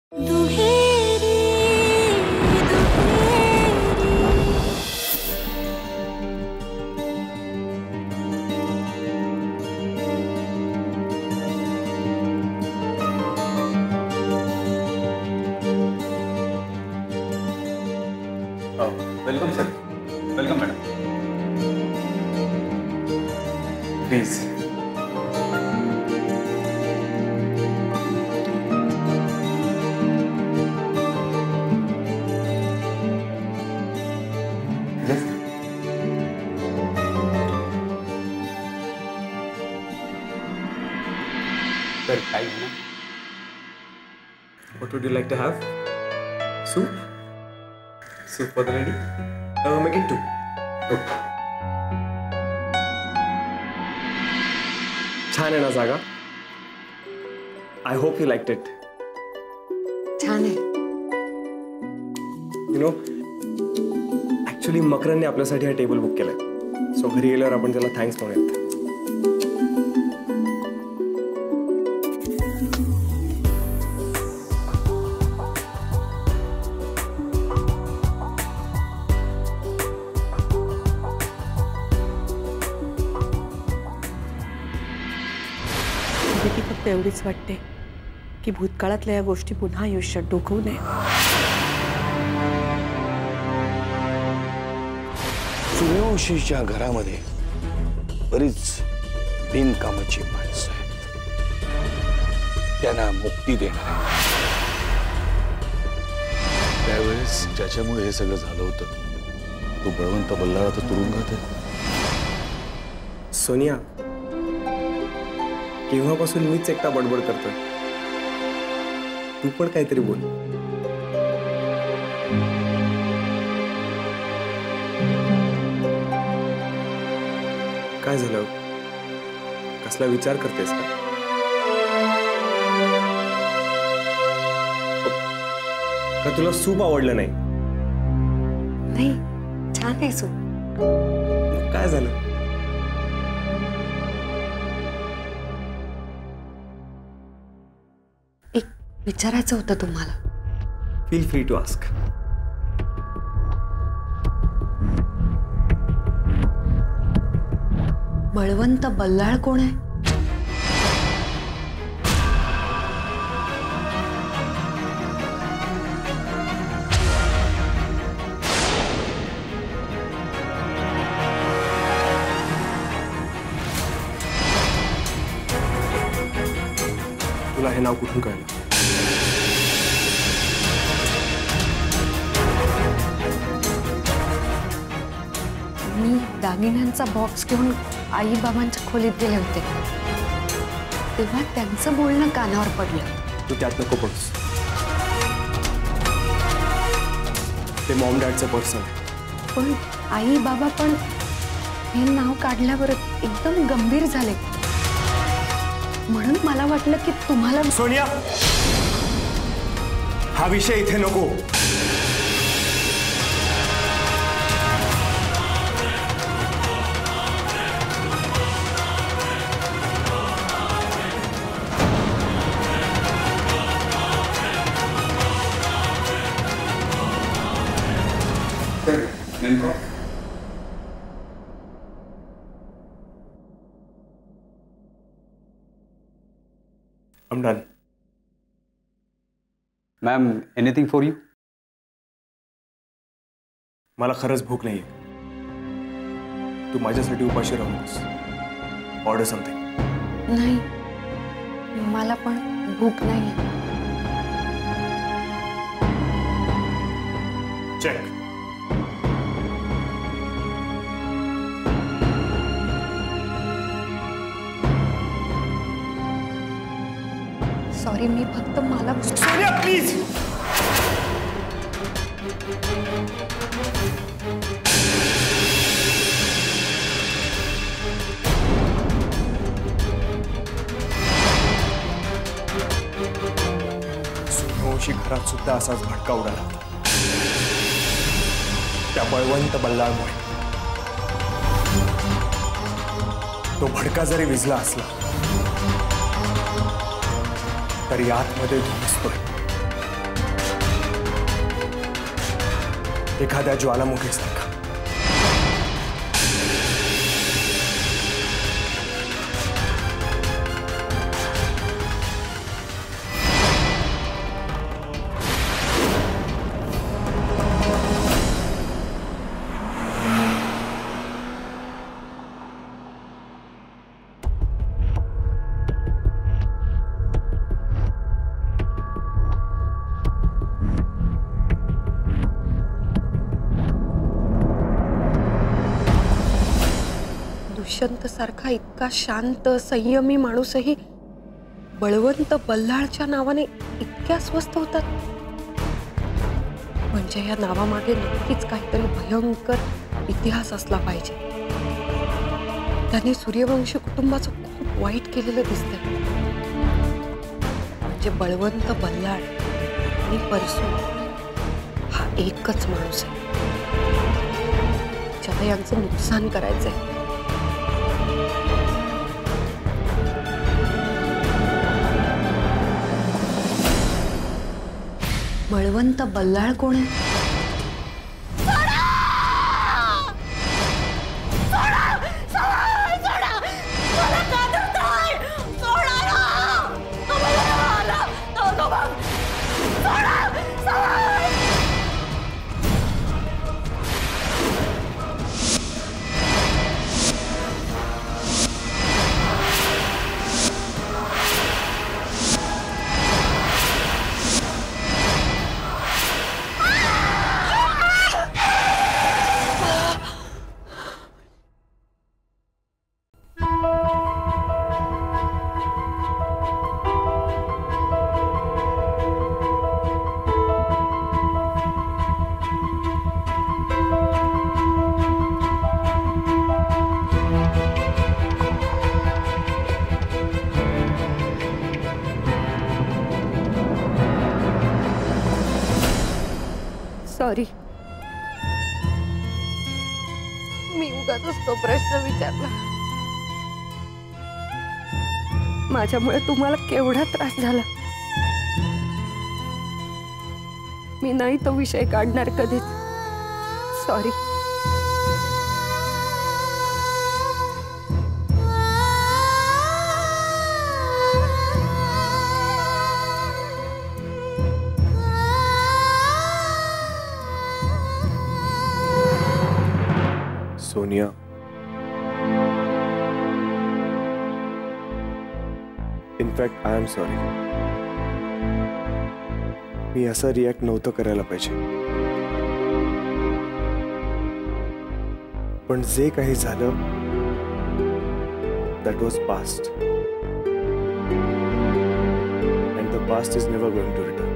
Welcome sir. Welcome madam. Please. Sir काय घेणार? What would you like to have? Soup? Soup for the lady? Make it 2. Okay. छान आहे ना जागा? I hope you liked it. छान आहे. You know, actually मकरनने आपल्यासाठी हा टेबल बुक केलाय. सो घरी गेल्यावर आपण त्याला थँक्स म्हणूयात. भीती फक्त एवढीच वाटते की भूतकाळातल्या या गोष्टी पुन्हा आयुष्यात डोकवू नये. सूर्यवंशीच्या घरामध्ये बरीच बिनकामाची माणसं आहेत. त्यांना मुक्ती देणार. त्यावेळेस ज्याच्यामुळे हे सगळं झालं होतं तो बळवंत बल्लाळ तर तुरुंगात आहे. सोनिया, केव्हापासून मीच एकटा बडबड करतोय. तू पण काहीतरी बोल. काय झालं? कसला विचार करतेस का? का तुला सूप आवडलं नाही? नाही, छान आहे सूप. काय झालं? एक विचारायचं होतं तुम्हाला. Feel free to ask. Balwant Ballal कोण आहे? तुला हे नाव कुठून कळलं? मी दागिन्यांचा बॉक्स घेऊन आई बाबांच्या खोलीत गेले होते तेव्हा त्यांचं बोलणं कानावर पडलं. तू त्यात नको पडूस. ते मॉम डॅडचं पर्सन. पण आई बाबा पण हे नाव काढल्यावर एकदम गंभीर झाले. म्हणून मला वाटलं की तुम्हाला. सोनिया, हा विषय इथे नको. नेमकं I'm done. Ma'am, anything for you? मला खरंच भूक नाहीये. तू माझ्यासाठी उपाशी राहू नकोस. Order something. नाही, मला पण भूक नाही. चेक. सॉरी, मी फक्त मला. सोनिया प्लीज. सूर्यवंशी घरात सुद्धा असाच भडका उडाला होता. त्या बळवंत बल्लाळमुळे. तो भडका जरी विझला असला तरी आतमध्ये धुमसतोय. एखाद्या ज्वालामुखीसारखा. दुष्यंत सारखा इतका शांत संयमी माणूसही बळवंत बल्लाळच्या नावाने इतक्या स्वस्थ होतात. म्हणजे या नावामागे नक्कीच काहीतरी भयंकर इतिहास असला पाहिजे. त्यांनी सूर्यवंशी कुटुंबाचं खूप वाईट केलेलं दिसतंय. म्हणजे बळवंत बल्लाळ आणि परसू हा एकच माणूस आहे ज्याला यांचं नुकसान करायचंय. बळवंत बल्लाळ कोण आहे? सॉरी, मी उगाच तो प्रश्न विचारला. माझ्यामुळे तुम्हाला केवढा त्रास झाला. मी नाही तो विषय काढणार कधीच. Sorry. Sonia, in fact I am sorry. मी असं रिॲक्ट नव्हतं करायला पाहिजे. पण जे काही झालं that was past and the past is never going to return.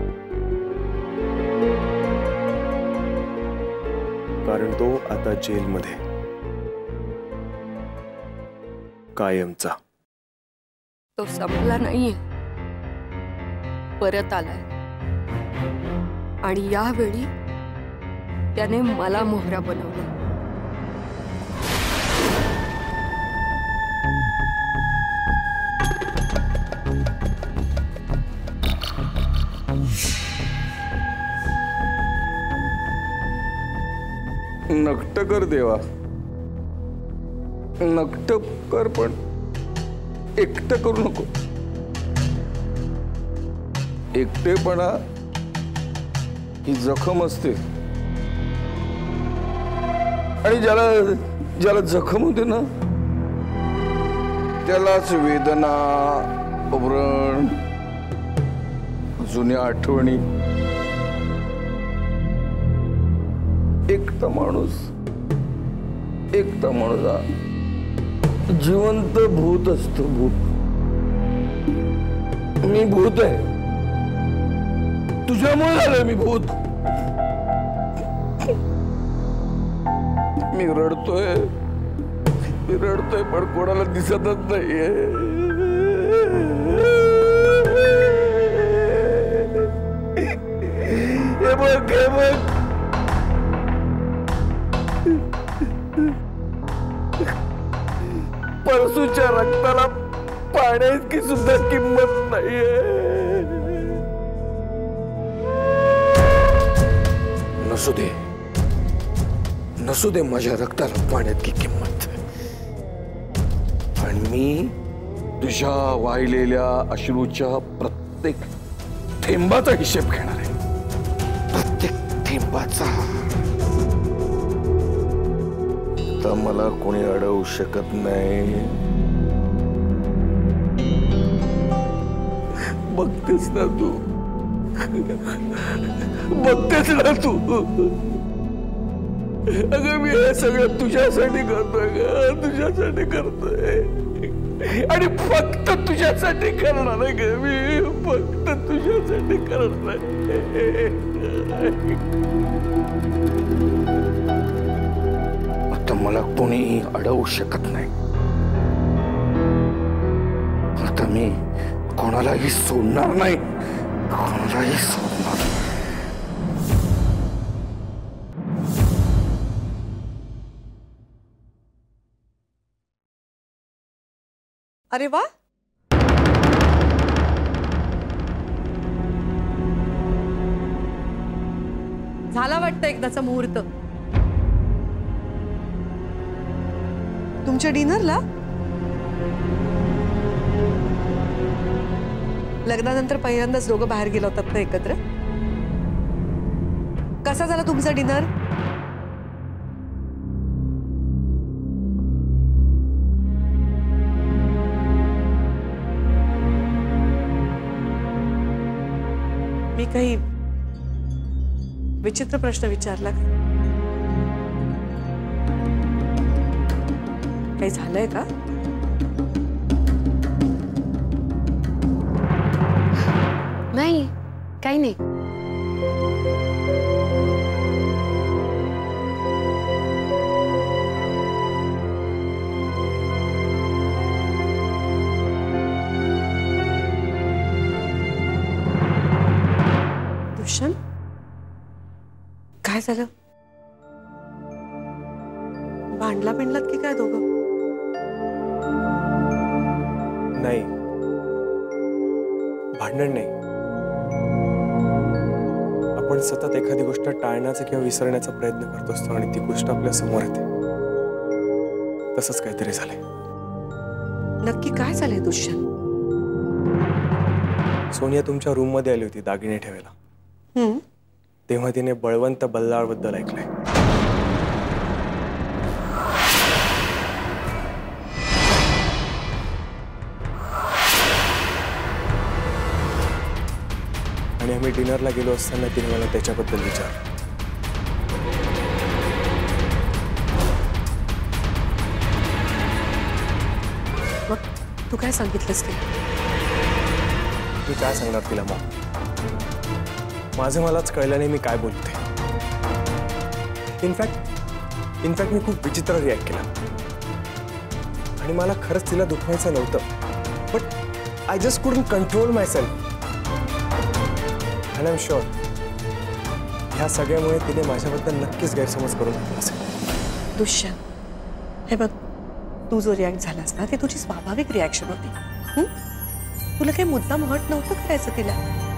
कारण तो आता जेलमध्ये कायमचा. तो संपला नाहीये, परत आलाय. आणि यावेळी त्याने मला मोहरा बनवलं. नकट कर देवा, नकट कर, पण एकटं करू नको. एकटेपणा ही जखम असते आणि ज्याला ज्याला जखम होते ना त्यालाच वेदना, व्रण, जुन्या आठवणी. एकटा माणूस हा जिवंत भूत असतो. भूत. मी भूत आहे. तुझ्यामुळे झालं मी भूत. मी रडतोय पण कोणाला दिसतच नाहीये. हे बघ परसूच्या रक्ताला पाण्याइतकी सुद्धा किंमत नाहीये. नसू दे. नसू दे माझ्या रक्ताला पाण्यात की किंमत, पण मी तुझ्या वाहिलेल्या अश्रूच्या प्रत्येक थेंबाचा हिशेब घेणार आहे, प्रत्येक थेंबाचा. तर मला कोणी अडवू शकत नाही. बघतेस ना तू, बघतेस ना तू. अगं मी हे सगळं तुझ्यासाठी करतोय ग, तुझ्यासाठी करतोय आणि फक्त तुझ्यासाठी करणार आहे ग मी, फक्त तुझ्यासाठी करणार. आता मला कोणीही अडवू शकत नाही. आता मी कोणालाही सोडणार नाही, कोणालाही सोडणार नाही. अरे वा, झाला वाटतं एकदाचा मुहूर्त. तुमच्या डिनरला लग्नानंतर पहिल्यांदाच दोघं बाहेर गेलो होतात ना एकत्र. कसा झाला तुमचा डिनर? मी काही विचित्र प्रश्न विचारला का? काही झालंय का? नाही, काही नाही. दुष्यंत, काय झालं? भांडला बिंडलात की काय दोघं? नाही, भांडण नाही. आपण सतत एखादी गोष्ट टाळण्याचा किंवा विसरण्याचा प्रयत्न करत असतो आणि ती गोष्ट आपल्या समोर येते. तसंच काहीतरी झालंय. नक्की काय झालंय दुष्यंत? सोनिया तुमच्या रूम मध्ये आली होती दागिने ठेवायला. तेव्हा तिने बळवंत बल्लाळ बद्दल ऐकलंय. आणि आम्ही डिनरला गेलो असताना तिने मला त्याच्याबद्दल विचारलं. मग तू काय सांगितलंस ते? मी काय सांगणार तिला मग? माझं मलाच कळलं नाही मी काय बोलते. इनफॅक्ट मी खूप विचित्र रिॲक्ट केला आणि मला खरंच तिला दुखवायचं नव्हतं, but I just couldn't control myself. And I am sure ह्या सगळ्यामुळे तिने माझ्याबद्दल नक्कीच गैरसमज करून घेतला असेल. दुष्यंत, हे बघ, तू जो रिॲक्ट झालास ना, ती तुझी स्वाभाविक रिॲक्शन होती. तुला काही मुद्दाम हट नव्हतं करायचं तिला.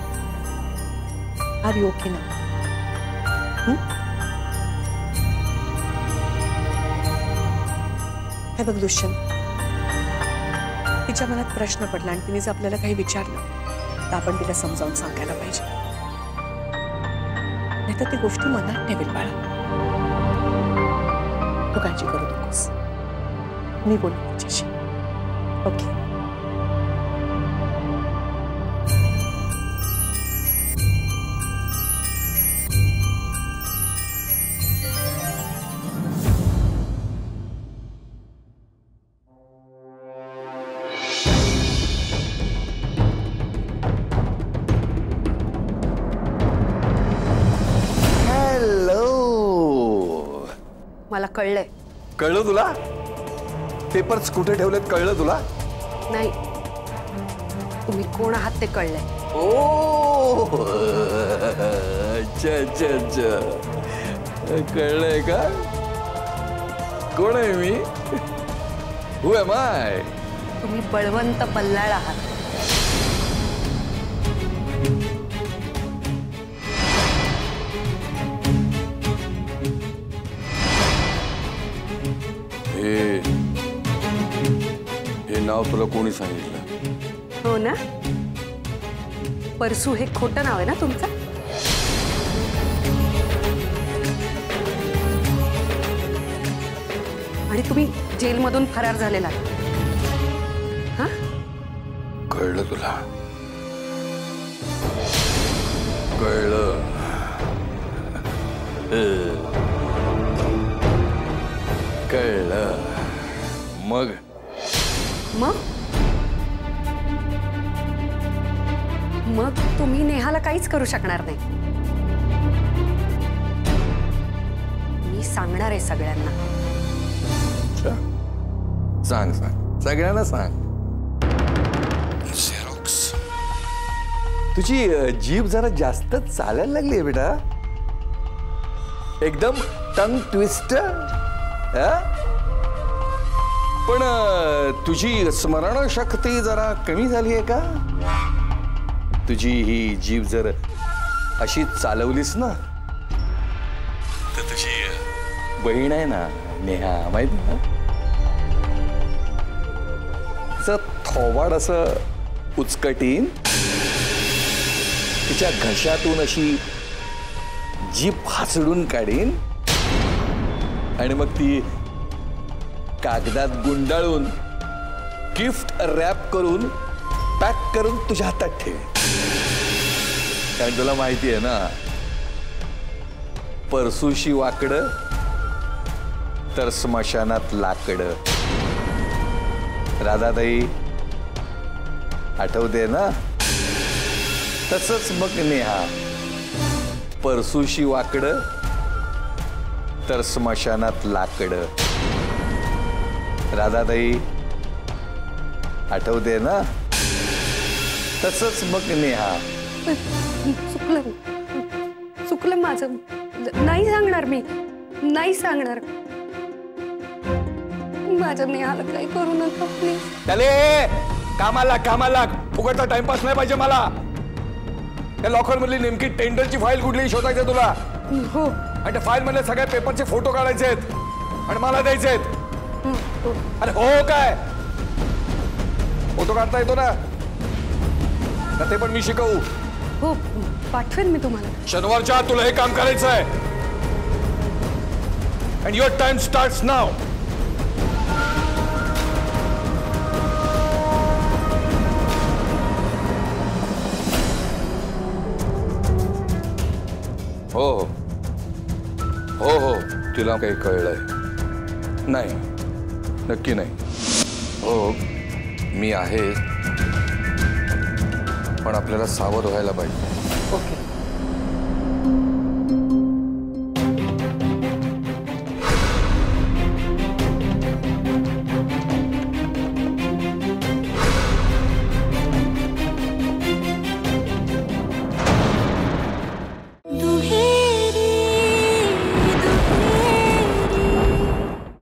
आर यू ओके ना? हे बघ दुष्यंत, तिच्या मनात प्रश्न पडला आणि तिने जर आपल्याला काही विचारलं तर आपण तिला समजावून सांगायला पाहिजे, नाहीतर ती गोष्टी मनात ठेवेल. बाळा, तू काळजी करू नकोस, मी बोलू तिच्याशी. ओके? मला कळलंय. कळलं तुला? पेपर्स कुठे ठेवलेत कळलं तुला? नाही, तुम्ही कोण आहात ते कळलंय. ओ, अच्छा अच्छा अच्छा, कळलंय का? कोण आहे मी? हू एम आय? तुम्ही बळवंत बल्लाळ आहात. तुला कोणी सांगितलं? हो ना? परसू हे खोटं नाव आहे ना तुमचं? आणि तुम्ही जेलमधून फरार झालेला हा? कळलं तुला? कळलं? कळलं. मग मग मग तुम्ही नेहाला काहीच करू शकणार नाही. मी सांगणार आहे सगळ्यांना. सांग सांग, सगळ्यांना सांग. झेरॉक्स, तुझी जीभ जरा जास्तच चालायला लागली बेटा. एकदम टंग ट्विस्ट. पण तुझी स्मरणशक्ती जरा कमी झाली आहे का? तुझी ही जीभ जर अशी चालवलीस ना तर तुझी बहीण आहे ना नेहा, माहिती ना, थोबाड असं उचकटीन, तिच्या घशातून अशी जीभ फासडून काढीन आणि मग ती कागदात गुंडाळून गिफ्ट रॅप करून पॅक करून तुझ्या हातात ठेव. कारण तुला माहिती आहे ना, परसूशी वाकडं तर स्मशानात लाकडं. राधाताई, आठवते ना? तसंच मग नेहा, परसूशी वाकडं तर स्मशानात लाकडं. राधाताई, आठवते ना? तसंच मग नेहा. चुकलं माझं. नाही सांगणार, मी नाही सांगणार. माझ्या नेहाला काही करू नका प्लीज. चले कामाला, कामाला. फुकटचा टाइमपास नाही पाहिजे मला. त्या लॉकर मधली नेमकी टेंडरची फाईल कुठली शोधायची तुला? हो. आणि त्या फाईल मधले सगळ्या पेपरचे फोटो काढायचे आहेत आणि मला द्यायचे आहेत. अरे हो काय? फोटो काढता येतो ना? ते पण मी शिकवू? हो, पाठवेन मी तुम्हाला. शनिवारच्या आत तुला हे काम करायचं आहे. And your time starts now. हो हो हो, तिला काही कळलंय? नाही, नक्की नाही. हो, मी आहे, पण आपल्याला सावध व्हायला पाहिजे.